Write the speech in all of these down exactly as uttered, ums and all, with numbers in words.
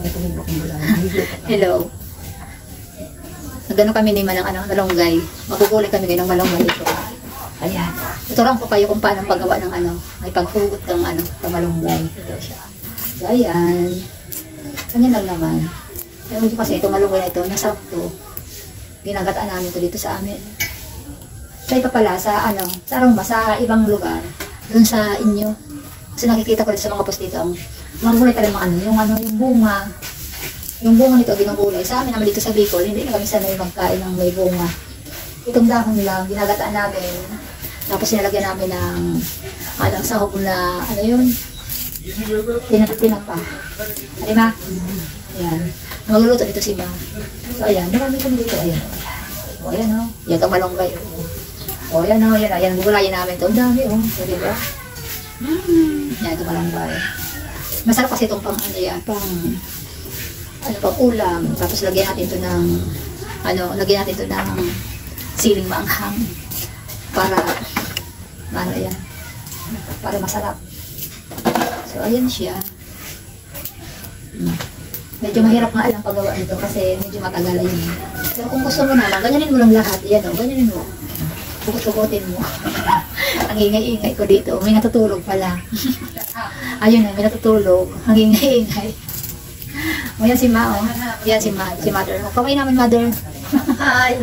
Hello. Nagano kami ni Manang ano, malunggay. Magugulay kami ngayon ng malunggay ito. Ayan. Tuturuan ko kayo kung paano paggawa ng ano, may paghugot ng ano, ng malunggay. Ito siya. So, ayan. Ganyan lang naman. Pero kasi itong malunggay na ito, nasarap to. Ginagataan namin ito dito sa amin. Sa iba pala, sa ano, sa aroma, sa ibang lugar, dun sa inyo. Kasi nakikita ko dito sa mga post dito, ang mga gulay talaga mga ano, yung ano, yung bunga. Yung bunga nito, ginagulay. Sa amin naman dito sa Bicol, hindi na kami sanay magkain ng may bunga. Itong dahon lang, ginagataan namin. Tapos sinalagyan namin ng, ano, sahog na, ano yun? Tinapa. Ano ma? Ayan. Magluluto dito si Ma. So, ayan. Marami kami dito. Ayan. O, ayan o. Yan itong malunggay. O, ayan o. Ayan o. Ayan. Gugulayin namin ito. Ang dami o. So, diba? Hmm. Yan itong malunggay. Masarap kasi itong pang, ano yan, pang, ano, pang ulam. Tapos lagyan natin ito ng, ano, lagyan natin ito ng siling maanghang. Para, ano yan, para masarap. So, ayan siya. Hmm. Medyo mahirap nga alam paggawa nito kasi medyo matagal yun. Pero kung gusto mo naman, ganyanin mo lang lahat. Yan o, ganyanin mo. Bukot-bukotin mo. Ang ingay-ingay ko dito. May natutulog pala. Ayun na, may natutulog. Ang ingay-ingay. O, yan si Ma, o. Yan si Ma, si Mother. O, kamay namin, Mother. Hi!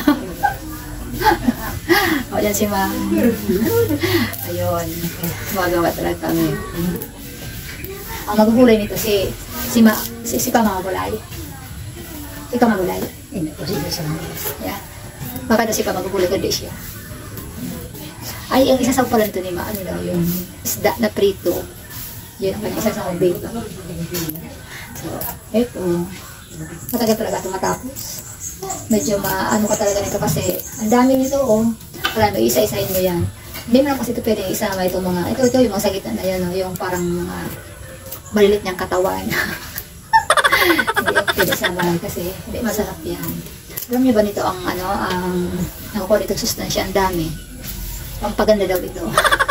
O, yan si Ma. Ayun. Magawa talaga kami. Ang magugulay nito si si Ma, si, si Pamagulay. Si Pamagulay. Hindi po siya sa mga. Yeah. Baka na si Pamagulay kundi siya. Ay, ang isa sa pala nito ni Ma, ano daw yung isda na prito. Yun ang isa sa prito. So, eto. Matagal talaga ito matapos. Medyo maano ka talaga nito kasi ang dami nito, oh. Marami, isa-isahin mo yan. Hindi mo lang kasi ito pwede isama itong mga, ito, ito yung mga sagitan na yan, oh, yung parang mga malilit niyang katawan. Hindi yung pwede sama kasi hindi masarap yan. Alam niyo ba nito ang ano, ang nakukuha dito sustansya, ang dami. Pampaganda daw ito.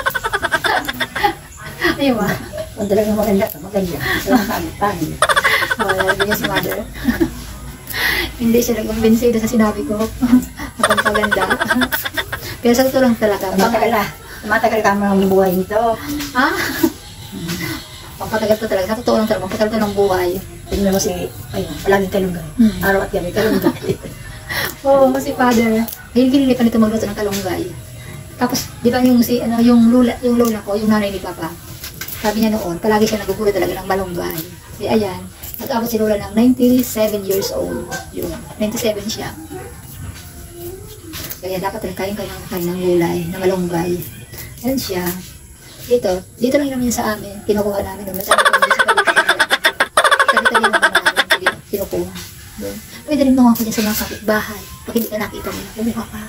Ayun ba? Kung talagang maganda ito, maganda. Salamat kami. Wala niya si Mother. Hindi siya nag-convince sa sinabi ko. Pampaganda. Pero sa totoo lang talaga. Matagal na. Matagal ka mo ng buhay nito. Ha? Pampatagal to talaga. Sa totoo lang talaga. Pampatagal to ng buhay. Tingnan mo si, ayun, palaging kalunggay. Hmm. Araw at gabi, kalunggay. Oo, si Father. Hilig-hilig pa nito magluto ng kalunggay. Tapos, di ba yung, si, ano, yung, lula, yung lola ko, yung nanay ni Papa, sabi niya noon, palagi siya nagugulo talaga ng malunggay. Kaya ayan, nag-abot si lola ng ninety-seven years old. Yun, ninety-seven siya. Kaya dapat rin kain kayo ng kain ng gulay, na malunggay. Yan siya. Dito, dito lang naman sa amin. Kinukuha namin doon. Sabi ko sa tabi-tabi naman namin. Kinukuha. Doon. Pwede rin mga ko dyan sa mga kapitbahay. Pag hindi ka nakita mo, kumuha ka.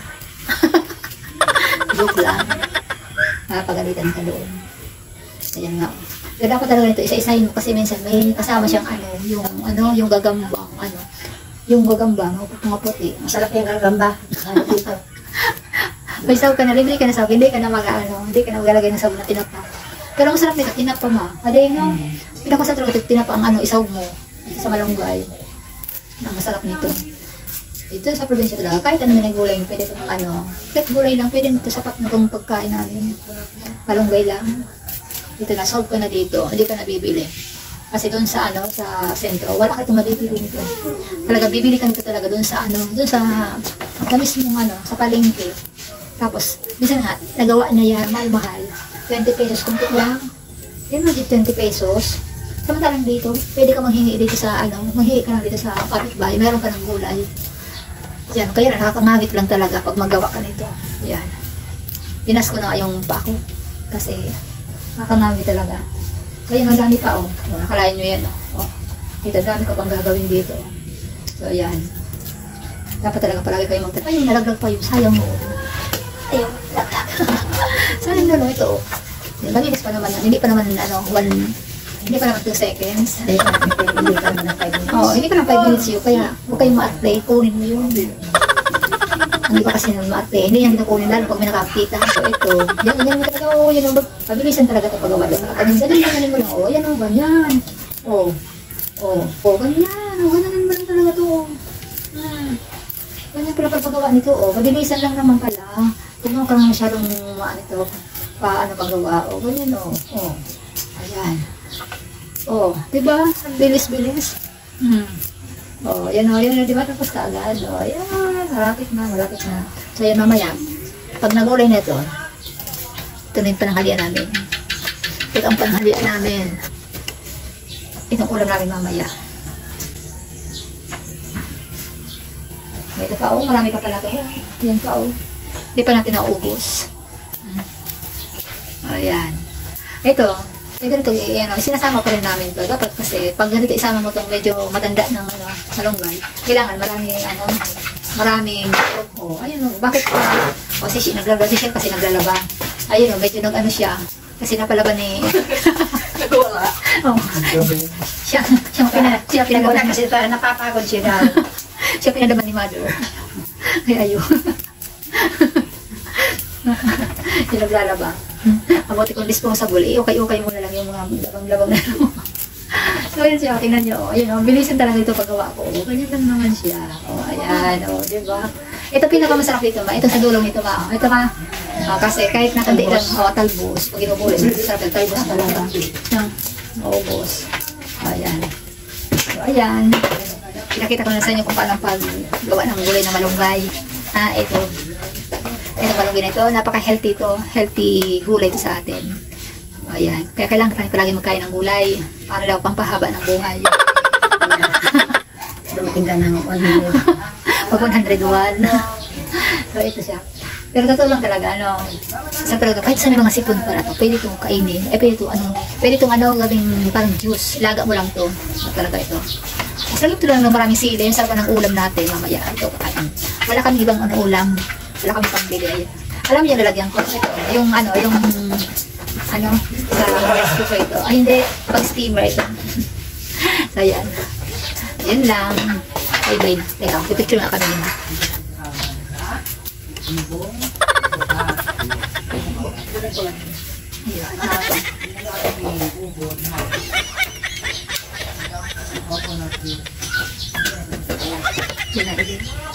Joke lang. Nakapagalitan ka doon. Ayan nga. Pero dapat talaga nito, isa-isahin mo kasi minsan may kasama siyang ano, yung ano, yung gagambang, ano, yung gagamba, mga puti. Masarap yung gagamba. Ano dito? May saw ka na, libre ka na saw, hindi ka na mag-ano, hindi ka na maglalagay ng saw na tinapa. Pero ang sarap nito, tinapa ma. Aday no, pinaka sa truto, tinapa ang ano, isaw mo sa malunggay. Ang masarap nito. Ito sa probinsya talaga, kahit ano na gulay, pwede itong ano, kahit gulay lang, pwede nito sapat na itong pagkain namin. Malunggay lang. Dito na, solve ko na dito, hindi ka na bibili. Kasi doon sa ano, sa sentro, wala ka itong mabibili nito. Talaga, bibili ka nito talaga doon sa ano, doon sa, sa mismong ano, sa palengke. Tapos, minsan nga, nagawa na yan, mahal-mahal. twenty pesos kung lang. Yan mo dito, twenty pesos. Samantalang dito, pwede ka manghingi dito sa, ano, manghingi ka lang dito sa kapitbahay, meron ka ng gulay. Yan, kaya na, nakakangagit lang talaga pag magawa ka nito. Yan. Dinas ko na nga yung pako. Kasi, nakakangagit talaga. Kaya madami pa, oh. Oh, nakalain nyo yan, oh. Oh. Ito, dami ko pang gagawin dito. So, yan. Dapat talaga palagi kayo magtatay. Ay, nalaglag pa yung sayang mo. Ayun, laglag. Sayang na, no, ito. Mabilis pa naman, hindi pa naman, ano, one, hindi pa naman two seconds. Hindi ka naman ng five minutes. Oo, hindi ka ng five minutes yun. Kaya, huwag kayong ma-play, kunin mo yun. Hindi pa kasi naman ma-play. Hindi yan kinukunin lalo pag may nakakita. So, ito. Yan, yan mo talaga, oo, yan, mabilisan talaga ito pagawa. Minsan, ganyan mo lang, oo, yan, oo, ganyan. Oo. Oh, oh, ganyan. Oh, ganyan naman talaga to. Hmm. Ganyan pala pagpagawa nito. Oh, mabilisan lang naman pala. Huwag mo kang masyadong maano ito. Paano paggawa. Oh, ganyan oh. Oh. Ayan. Oh, diba? Ang bilis-bilis. Hmm. Oh, yan o, yan o, diba? Tapos kaagad. Oh, yan. Malapit na, malapit na. So, yan mamaya. Pag nag-ulay na ito, ito na yung pananghalian namin. Ito ang pananghalian namin. Itong ulam namin mamaya. May ito pa o, marami pa pala ito. Yan pa o. Hindi pa natin naubos. Ayan. Ito, ito ito, ano, sinasama pa rin namin ito. Dapat kasi, pag ganito isama mo itong medyo matanda ng ano, malunggay, kailangan maraming, ano, maraming, oh, ayun o, bakit pa? O, si Shi, naglalaba, si Shi kasi naglalaba. Ayun o, medyo nag-ano siya, kasi napalaban ni, Nagwala. oh, siya, siya, pina, siya Pinagwala pinadaban, kasi pa, napapagod siya daw. siya pinadaban ni Mother. Kaya ayun. Yung naglalaba. Abuti kong disposable, eh, okay-okay mo na lang yung mga labang-labang na ano. So, yun siya, tingnan nyo, ayun o, bilisan talaga ito paggawa ko. O, ganyan lang naman siya. O, ayan, o, diba? Ito pinakamasarap dito, ma. Ito sa dulong ito, ma. Ito, ma. Ah, kasi kahit nakandi lang, o, talbos. Pag inubulis, masarap yung talbos talaga. Yan, maubos. Ayan. So, ayan. Pinakita ko na sa inyo kung paano paggawa ng gulay na malunggay. Ah, ito. Ito malunggay na ito. Napaka-healthy ito. Healthy gulay ito sa atin. Ayan. Kaya kailangan tayo palagi magkain ng gulay. Para daw pampahaba ng buhay. Dumating ka ng one hundred. Pag one hundred one. So, ito siya. Pero totoo lang talaga, ano, sa talaga, kahit saan mga sipon para to, pwede itong kainin. Eh, pwede itong, ano, pwede itong, ano, gawing parang juice. Laga mo lang to. So, talaga ito. Sa loob lang ng maraming sili, yung sarap ng ulam natin, mamaya, ito, kakain. Wala kami ibang, ano, ulam. Wala kami pambili. Alam niyo, lalagyan ko. Ito, yung, ano, yung, ano, sa rice cooker ito. Ay, hindi, pag steamer ito. So, yan. Yan lang. Ay, Blaine. Teka, pipicture nga kami nila. Yan. Yan na,